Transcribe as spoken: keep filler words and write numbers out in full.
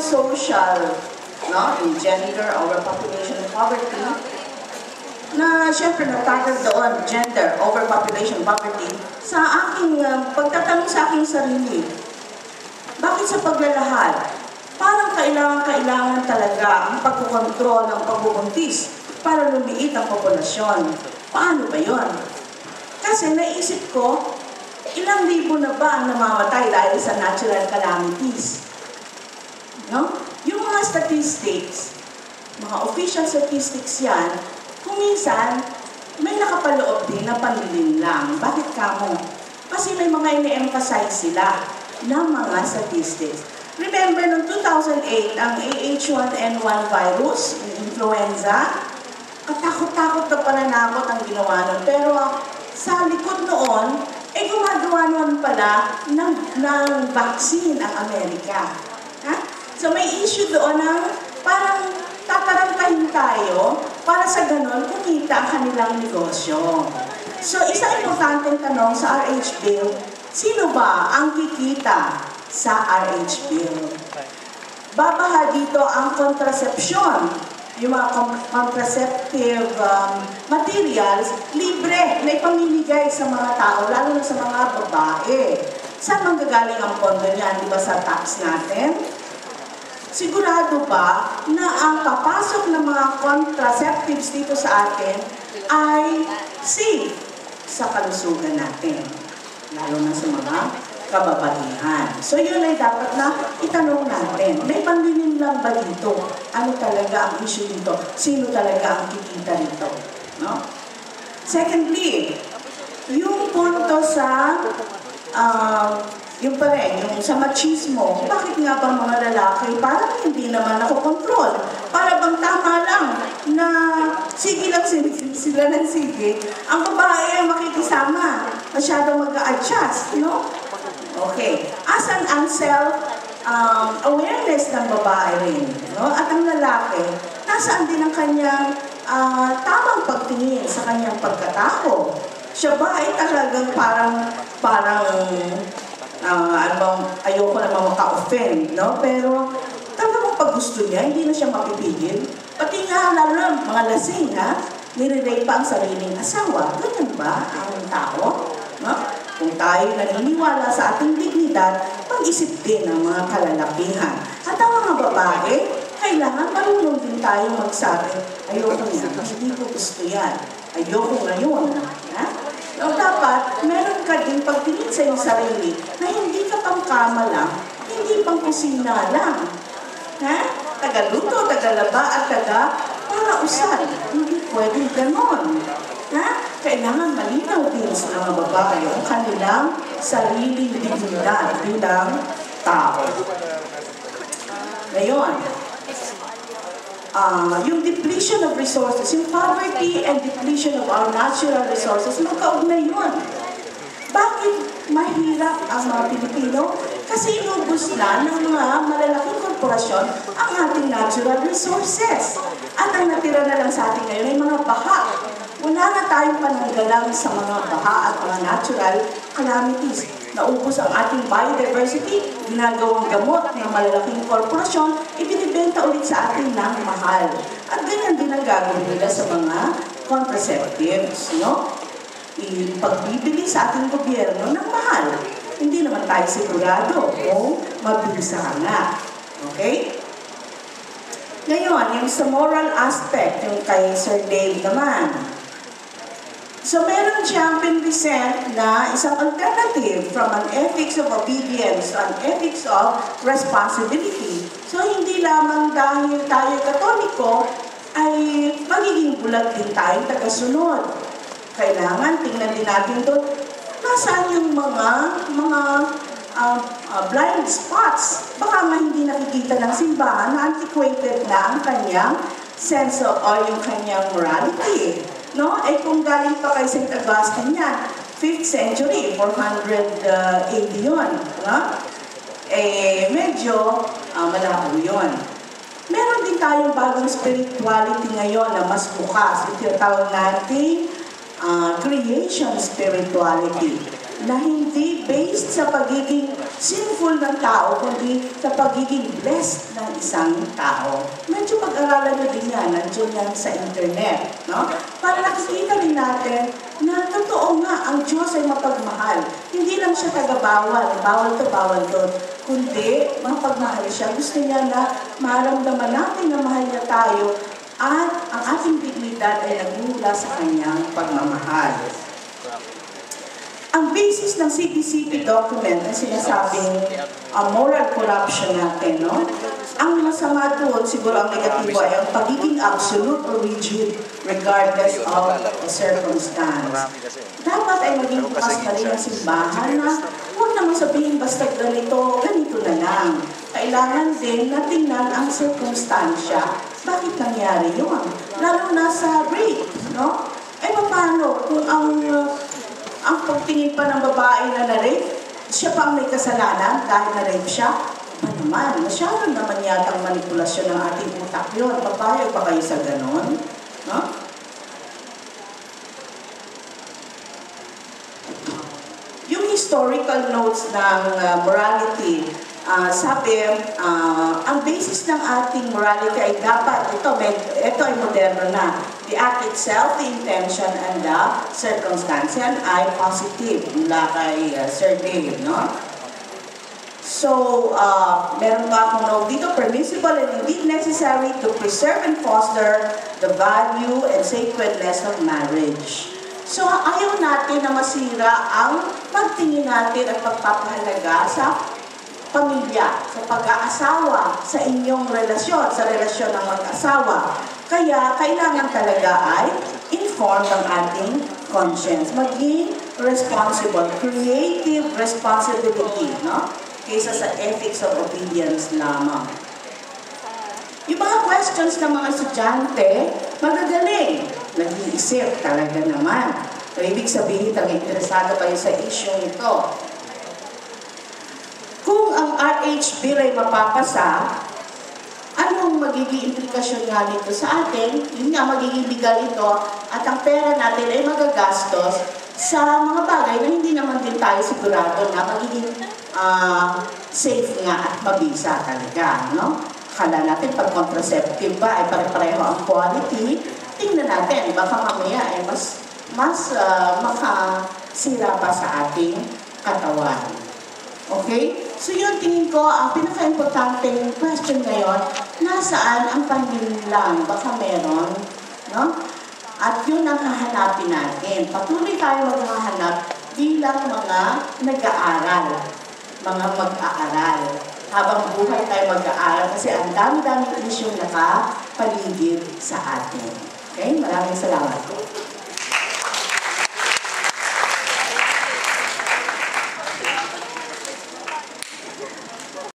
social, no, in gender, overpopulation and poverty, na siyempre nagtagal doon, gender, overpopulation, poverty, sa aking uh, pagtatanong sa aking sarili, bakit sa paglalahad? Parang kailangan-kailangan talaga ang pagkukontrol ng pagbubuntis para lumiit ang populasyon. Paano ba yon? Kasi naisip ko, ilang libo na ba ang namamatay dahil sa natural calamities? No? Yung mga statistics, mga official statistics yan, kung minsan, may nakapaloob din na panlilin lang. Bakit kamo? Kasi may mga ini-emphasize sila ng mga statistics. Remember, noong two thousand eight, ang A H one N one virus, influenza, katakot-takot na pananakot ang ginawa nun. Pero sa likod noon, eh gumagawa noon pala ng, ng vaccine ang Amerika. Ha? So may issue doon ng parang tatarantahin tayo para sa ganon kumita ang kanilang negosyo. So isa importanteng tanong sa R H Bill, sino ba ang kikita sa R H Bill? Babaha dito ang contraception, yung mga contraceptive um, materials, libre na ipamimigay sa mga tao, lalo na sa mga babae. Saan manggagaling ang pondo niyan? Di ba sa tax natin? Sigurado ba na ang papasok ng mga contraceptives dito sa atin ay safe sa kalusugan natin, lalo na sa mga kababaihan. So yun ay dapat na itanong natin. May panlilin lang ba dito? Ano talaga ang issue dito? Sino talaga ang kikita dito? No? Secondly, yung punto sa uh, yung pa rin, yung sa machismo, bakit nga bang mga lalaki parang hindi naman nakokontrol? Para bang tama lang na sige lang sila ng sige, ang babae ay makikisama, masyadong mag-a-adjust, no? Okay. Asan ang self-awareness um, ng babae rin? No? At ang lalaki, nasaan din ang kanyang uh, tamang pagtingin sa kanyang pagkatao? Siya ba ay talagang parang, parang, uh, ano, ayoko naman maka-offend, no? Pero talagang pag gusto niya, hindi na siya mapipigil. Pati nga, lalo na mga lasing, ha? Nire-rape pa ang sariling asawa. Ganyan ba ang tao? No? Kung tayo naniniwala sa ating dignidad, pag-isip din ng mga kalalakihan. At ang mga babae, kailangan marunong din tayo magsabi, ayoko niya, hindi ko gusto yan. Ayoko ngayon. Ha? So, dapat, meron ka din pagtingin sa iyong sarili na hindi ka pang kama lang, hindi pang kusina lang. Ha? Tagaluto, tagalaba, at taga para usal. Hindi pwedeng ganon. Ha? Kailangan malinaw din sa mga babae ang kanilang sariling dignidad bilang tao. Ngayon, uh, yung depletion of resources, yung poverty and depletion of our natural resources, magkaugnay yun. Bakit mahirap ang mga Pilipino? Kasi inubos na ng mga malalaking korporasyon ang ating natural resources. At ang natira na lang sa atin ngayon ay mga baha. Wala na tayong pananggalang sa mga baha at mga natural calamities. Naubos ang ating biodiversity, ginagawang gamot ng malalaking korporasyon, ibinibenta ulit sa atin ng mahal. At ganyan din ang gagawin nila sa mga contraceptives, no? Ipagbibili sa ating gobyerno ng mahal. Hindi naman tayo sigurado kung mabisa nga. Okay? Ngayon, yung sa moral aspect, yung kay Sir Dave naman. So, meron siyang pinresent na isang alternative from an ethics of obedience to an ethics of responsibility. So, hindi lamang dahil tayo Katoliko, ay magiging bulag din tayong tagasunod. Kailangan, tingnan din natin doon, nasaan yung mga, mga uh, uh, blind spots. Baka nga hindi nakikita ng simbahan na antiquated na ang kanyang sense of, or yung kanyang morality. No? Eh kung galing pa kay Saint Augustine yan, fifth century, four hundred eighty yun. No? Eh medyo uh, malabo yun. Meron din tayong bagong spirituality ngayon na mas bukas. Ito yung tawag natin uh, creation spirituality na hindi based sa pagiging sinful ng tao, kundi sa pagiging blessed ng isang tao. Medyo pag-aralan nyo din yan, nandiyan yan sa internet. No? Para nakikita rin natin na totoo nga, ang Diyos ay mapagmahal. Hindi lang siya taga-bawal, bawal to, bawal to, kundi mapagmahal siya. Gusto niya na maramdaman natin na mahal niya tayo at ang ating dignidad ay nagmula sa kanyang pagmamahal. Ang basis ng C P C P document na sinasabing uh, moral corruption natin, no? Ang masama doon, siguro ang negatibo ay ang pagiging absolute or rigid regardless of the circumstance. Dapat ay maging bukas na rin ang simbahan na huwag naman sabihin basta ganito, ganito na lang. Kailangan din na tingnan ang circumstansya. Bakit nangyari yun? Lalo na sa rape, no? Eh, paano kung ang uh, ang pagtingin pa ng babae na na-rape, siya pa ang may kasalanan dahil na-rape siya? Ba naman, masyado naman yatang manipulasyon ng ating utak yun. Papayag ba kayo sa ganon? No? Yung historical notes ng uh, morality, uh, sabi, uh, ang basis ng ating morality ay dapat, ito, ito ay moderno na. The act itself, the intention, and the circumstance yan ay positive mula kay uh, Sir Dave, no? So, uh, meron pa akong note dito, permissible and indeed necessary to preserve and foster the value and sacredness of marriage. So, ayaw natin na masira ang pagtingin natin at pagpapahalaga sa pamilya, sa pag-aasawa, sa inyong relasyon, sa relasyon ng mag-asawa. Kaya, kailangan talaga ay inform ang ating conscience. Maging responsible, creative responsibility, no? Kaysa sa ethics of obedience lamang. Yung mga questions ng mga estudyante, magagaling. Nag-iisip talaga naman. So, ibig sabihin, nag-interesado kayo sa issue ito. Kung ang R H bill ay mapapasa, anong magiging implikasyon nga nito sa atin? Yun nga, magiging legal ito at ang pera natin ay magagastos sa mga bagay na hindi naman din tayo sigurado na magiging uh, safe nga at mabisa talaga, no? Akala natin pag contraceptive ba ay pare-pareho ang quality, tingnan natin, baka mamaya ay mas, mas uh, makasira pa sa ating katawan. Okay? So yun, tingin ko, ang pinaka-importanting question ngayon, nasaan ang panlinlang? Baka meron, no? At yun ang hahanapin natin. Patuloy tayo maghahanap bilang mga nag-aaral, mga mag-aaral. Habang buhay tayo mag-aaral kasi ang dami-daming isyong nakapaligid sa atin. Okay? Maraming salamat.